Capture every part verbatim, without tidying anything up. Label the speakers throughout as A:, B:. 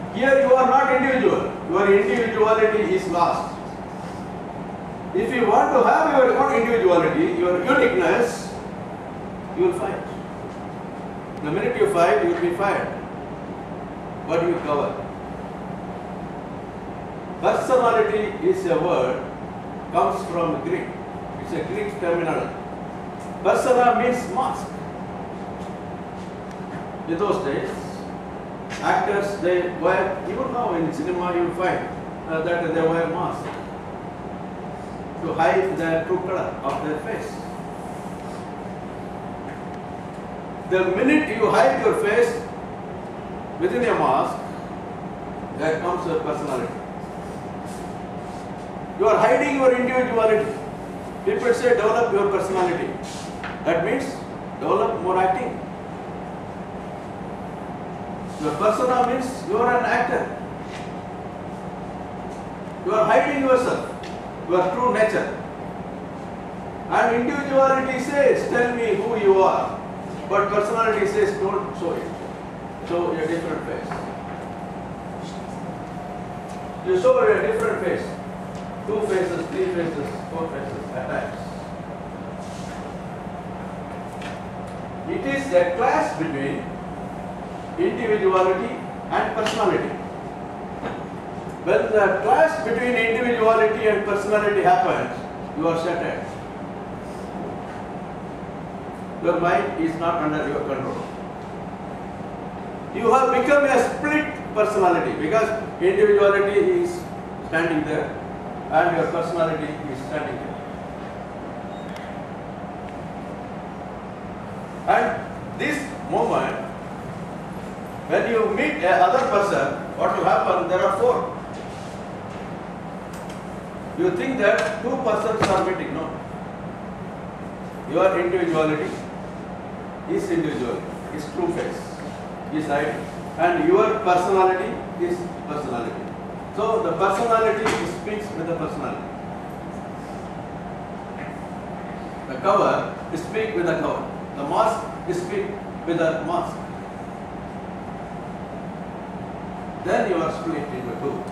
A: Here you are not individual. Your individuality is lost. If you want to have your own individuality, your uniqueness, you will fight. The minute you fight, you will be fired. What do you cover? Personality is a word, comes from Greek. It's a Greek terminology. Persona means mask. In those days, actors, they wear, even now in cinema you find uh, that they wear masks to hide the true color of their face. The minute you hide your face within a mask, there comes your personality. You are hiding your individuality. People say develop your personality. That means develop more acting. Your persona means you are an actor. You are hiding yourself, your true nature. And individuality says, tell me who you are. But personality says, don't show it. Show a different face. You show a different face. Two faces, three faces, four faces at times. It is a clash between individuality and personality. When the clash between individuality and personality happens, you are shattered. Your mind is not under your control. You have become a split personality because individuality is standing there and your personality is standing there. And this moment, when you meet another person, what will happen? There are four. You think that two persons are meeting. No. Your individuality is individual, is true face, is ID, and your personality is personality. So the personality speaks with the personality. The cover speaks with the cover. The mask speaks with the mask. Then you are split into two.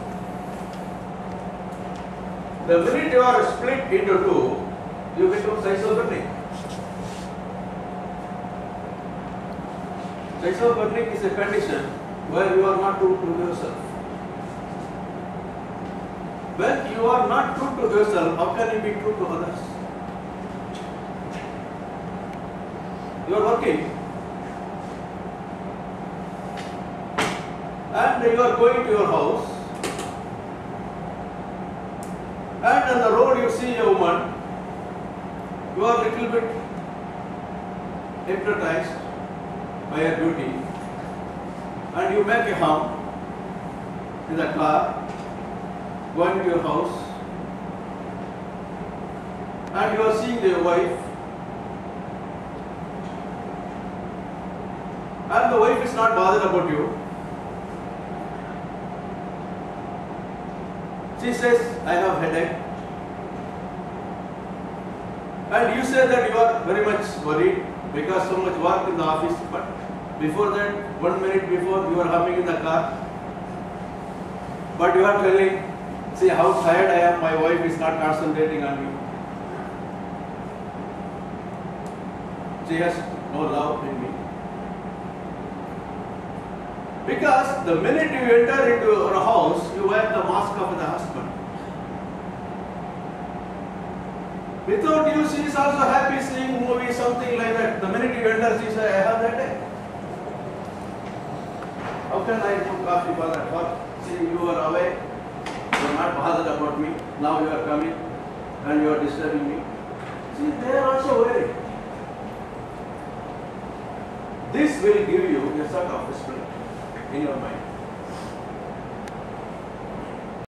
A: The minute you are split into two, you become schizophrenic. Schizophrenic is a condition where you are not true to yourself. When you are not true to yourself, how can you be true to others? You are working and you are going to your house, and on the road you see a woman, you are a little bit hypnotized by her beauty, and you make a hum in the car, going to your house, and you are seeing your wife, and the wife is not bothered about you. She says, I have headache. And you say that you are very much worried because so much work in the office, but before that, one minute before, you are humming in the car. But you are telling, see how tired I am, my wife is not concentrating on me. She has no love in me. Because the minute you enter into your house, you wear the mask of the husband. Without you, she is also happy seeing movie, something like that. The minute you enter, she says, I have that day. How can I do coffee for that work? See, you are away, you are not bothered about me. Now you are coming and you are disturbing me. See, they are also worried. This will give you a sort of split in your mind.